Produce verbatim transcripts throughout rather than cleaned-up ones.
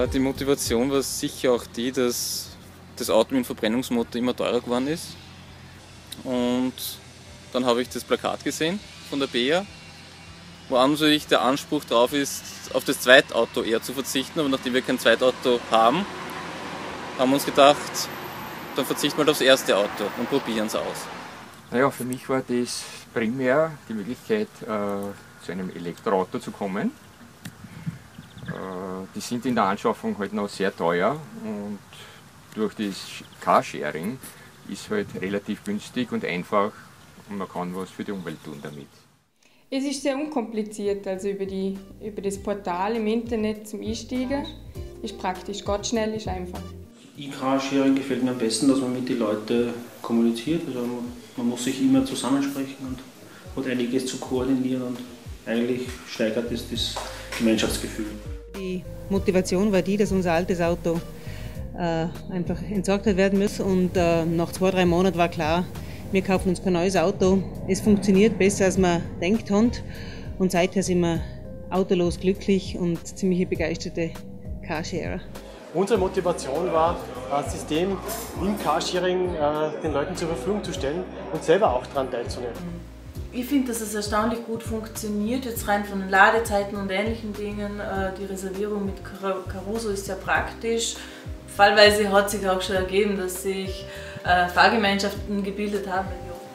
Die Motivation war sicher auch die, dass das Auto mit dem Verbrennungsmotor immer teurer geworden ist. Und dann habe ich das Plakat gesehen von der B E A, wo an sich der Anspruch drauf ist, auf das Zweitauto eher zu verzichten. Aber nachdem wir kein Zweitauto haben, haben wir uns gedacht, dann verzichten wir aufs erste Auto und probieren es aus. Naja, für mich war das primär die Möglichkeit, äh, zu einem Elektroauto zu kommen. Äh, die sind in der Anschaffung halt noch sehr teuer und durch das Carsharing ist halt relativ günstig und einfach und man kann was für die Umwelt tun damit. Es ist sehr unkompliziert, also über, die, über das Portal im Internet zum Einsteigen. Ist praktisch, geht schnell, ist einfach. E-Carsharing gefällt mir am besten, dass man mit den Leuten kommuniziert. Also man, man muss sich immer zusammensprechen und hat einiges zu koordinieren und eigentlich steigert es das Gemeinschaftsgefühl. Die Motivation war die, dass unser altes Auto äh, einfach entsorgt werden muss und äh, nach zwei, drei Monaten war klar, wir kaufen uns kein neues Auto. Es funktioniert besser, als man denkt hat und seither sind wir autolos glücklich und ziemlich begeisterte Carsharer. Unsere Motivation war, das System im Carsharing äh, den Leuten zur Verfügung zu stellen und selber auch daran teilzunehmen. Ich finde, dass es erstaunlich gut funktioniert, jetzt rein von den Ladezeiten und ähnlichen Dingen. Äh, die Reservierung mit Caruso ist sehr praktisch. Fallweise hat sich auch schon ergeben, dass sich äh, Fahrgemeinschaften gebildet haben.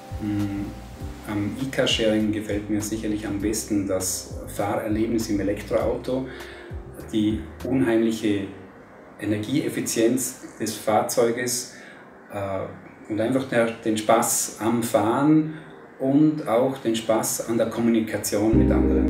Am E-Carsharing gefällt mir sicherlich am besten das Fahrerlebnis im Elektroauto, die unheimliche Energieeffizienz des Fahrzeuges äh, und einfach der, den Spaß am Fahren und auch den Spaß an der Kommunikation mit anderen.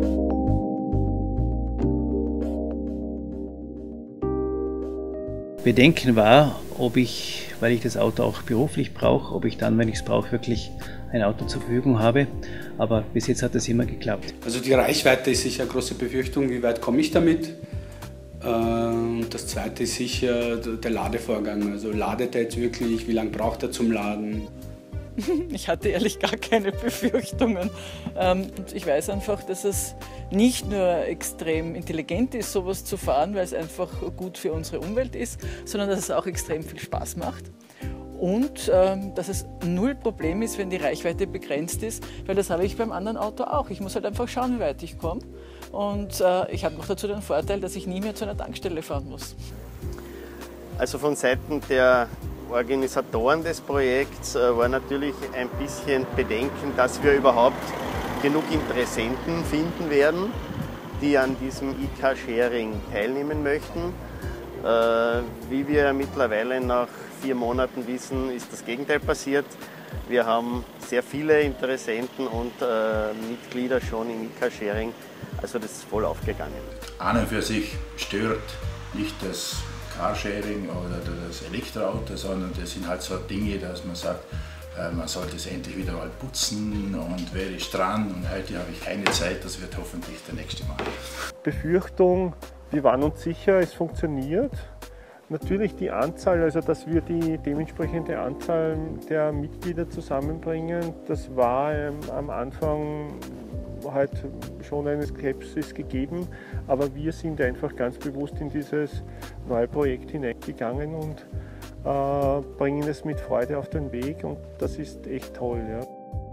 Bedenken war, ob ich, weil ich das Auto auch beruflich brauche, ob ich dann, wenn ich es brauche, wirklich ein Auto zur Verfügung habe. Aber bis jetzt hat das immer geklappt. Also die Reichweite ist sicher eine große Befürchtung, wie weit komme ich damit? Und das zweite ist sicher der Ladevorgang. Also ladet er jetzt wirklich, wie lange braucht er zum Laden? Ich hatte ehrlich gar keine Befürchtungen. Ich weiß einfach, dass es nicht nur extrem intelligent ist, sowas zu fahren, weil es einfach gut für unsere Umwelt ist, sondern dass es auch extrem viel Spaß macht. Und ähm, dass es null Problem ist, wenn die Reichweite begrenzt ist, weil das habe ich beim anderen Auto auch. Ich muss halt einfach schauen, wie weit ich komme. Und äh, ich habe noch dazu den Vorteil, dass ich nie mehr zu einer Tankstelle fahren muss. Also von Seiten der Organisatoren des Projekts äh, war natürlich ein bisschen Bedenken, dass wir überhaupt genug Interessenten finden werden, die an diesem E-Carsharing teilnehmen möchten. Äh, wie wir mittlerweile nach vier Monaten wissen, ist das Gegenteil passiert. Wir haben sehr viele Interessenten und äh, Mitglieder schon im E-Carsharing, also das ist voll aufgegangen. An und für sich stört nicht das Carsharing oder das Elektroauto, sondern das sind halt so Dinge, dass man sagt, man sollte es endlich wieder mal putzen und wer ist dran und heute habe ich keine Zeit, das wird hoffentlich der nächste Mal. Befürchtung, wir waren uns sicher, es funktioniert. Natürlich die Anzahl, also dass wir die dementsprechende Anzahl der Mitglieder zusammenbringen, das war ähm, am Anfang halt schon eine Skepsis gegeben, aber wir sind einfach ganz bewusst in dieses neue Projekt hineingegangen und äh, bringen es mit Freude auf den Weg und das ist echt toll. Ja.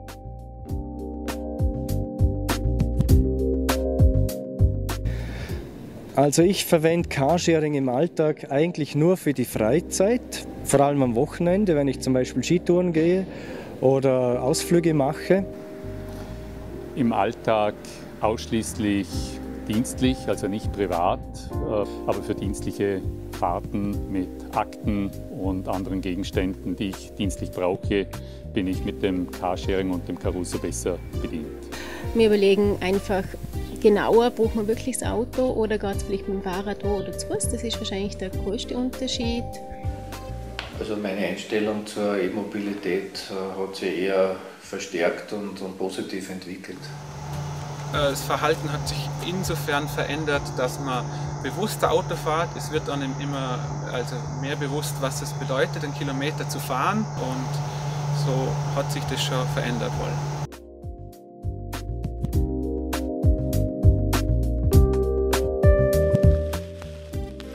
Also ich verwende Carsharing im Alltag eigentlich nur für die Freizeit, vor allem am Wochenende, wenn ich zum Beispiel Skitouren gehe oder Ausflüge mache. Im Alltag ausschließlich dienstlich, also nicht privat, aber für dienstliche Fahrten mit Akten und anderen Gegenständen, die ich dienstlich brauche, bin ich mit dem Carsharing und dem Caruso besser bedient. Wir überlegen einfach genauer, braucht man wirklich das Auto oder geht es vielleicht mit dem Fahrrad oder zu Fuß? Das ist wahrscheinlich der größte Unterschied. Also meine Einstellung zur E-Mobilität hat sich eher verstärkt und, und positiv entwickelt. Das Verhalten hat sich insofern verändert, dass man bewusster Auto fährt. Es wird dann immer also mehr bewusst, was es bedeutet, einen Kilometer zu fahren, und so hat sich das schon verändert wohl.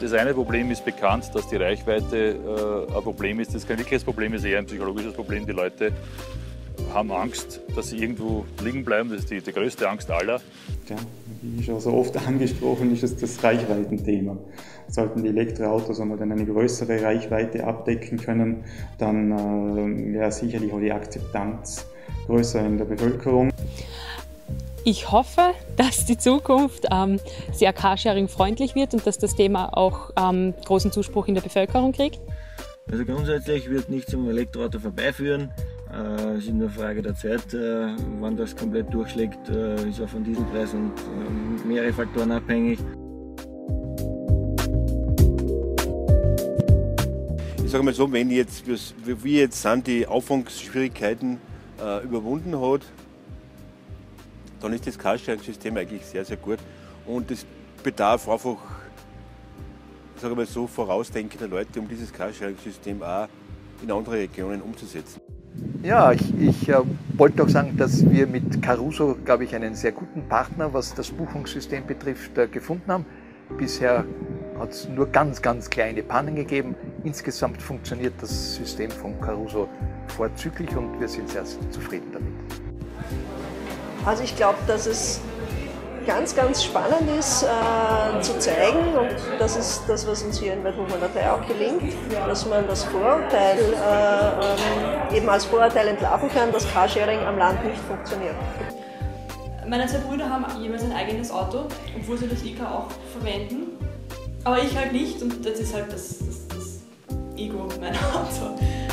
Das eine Problem ist bekannt, dass die Reichweite äh, ein Problem ist. Das ist kein wirkliches Problem, das ist eher ein psychologisches Problem. Die Leute haben Angst, dass sie irgendwo liegen bleiben. Das ist die, die größte Angst aller. Ja, wie schon so oft angesprochen, ist es das Reichweitenthema. Sollten die Elektroautos einmal dann eine größere Reichweite abdecken können, dann äh, wäre sicherlich auch die Akzeptanz größer in der Bevölkerung. Ich hoffe, dass die Zukunft ähm, sehr Carsharing-freundlich wird und dass das Thema auch ähm, großen Zuspruch in der Bevölkerung kriegt. Also grundsätzlich wird nichts zum Elektroauto vorbeiführen. Es äh, ist nur eine Frage der Zeit, äh, wann das komplett durchschlägt, äh, ist auch von Dieselpreis und äh, mehrere Faktoren abhängig. Ich sage mal so, wenn jetzt, wie jetzt sind, die Auffangsschwierigkeiten äh, überwunden hat, dann ist das Carsharing-System eigentlich sehr, sehr gut. Und es bedarf einfach, sage mal so, vorausdenkender Leute, um dieses Carsharing-System auch in andere Regionen umzusetzen. Ja, ich, ich äh, wollte auch sagen, dass wir mit Caruso, glaube ich, einen sehr guten Partner, was das Buchungssystem betrifft, äh, gefunden haben. Bisher hat es nur ganz, ganz kleine Pannen gegeben. Insgesamt funktioniert das System von Caruso vorzüglich und wir sind sehr zufrieden damit. Also ich glaube, dass es ganz, ganz spannend ist äh, zu zeigen, und das ist das, was uns hier in Waldhof an der They auch gelingt, dass man das Vorurteil äh, eben als Vorurteil entlarven kann, dass Carsharing am Land nicht funktioniert. Meine zwei Brüder haben jeweils ein eigenes Auto, obwohl sie das E K auch verwenden, aber ich halt nicht, und das ist halt das, das, das Ego meiner Auto.